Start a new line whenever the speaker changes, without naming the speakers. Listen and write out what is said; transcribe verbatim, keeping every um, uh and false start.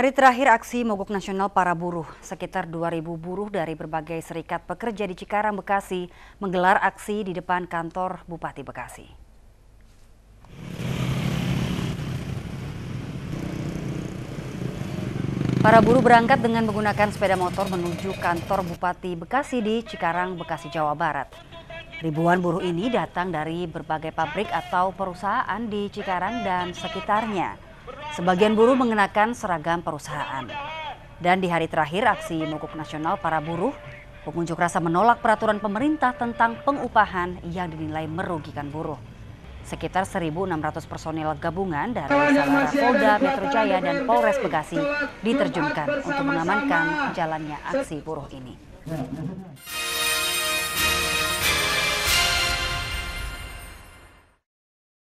Hari terakhir aksi mogok nasional para buruh, sekitar dua ribu buruh dari berbagai serikat pekerja di Cikarang, Bekasi menggelar aksi di depan kantor Bupati Bekasi. Para buruh berangkat dengan menggunakan sepeda motor menuju kantor Bupati Bekasi di Cikarang, Bekasi, Jawa Barat. Ribuan buruh ini datang dari berbagai pabrik atau perusahaan di Cikarang dan sekitarnya. Sebagian buruh mengenakan seragam perusahaan. Dan di hari terakhir aksi mogok nasional para buruh, pengunjuk rasa menolak peraturan pemerintah tentang pengupahan yang dinilai merugikan buruh. Sekitar seribu enam ratus personil gabungan dari Sabara Polda Metro Jaya dan Polres Bekasi diterjunkan untuk mengamankan jalannya aksi buruh ini.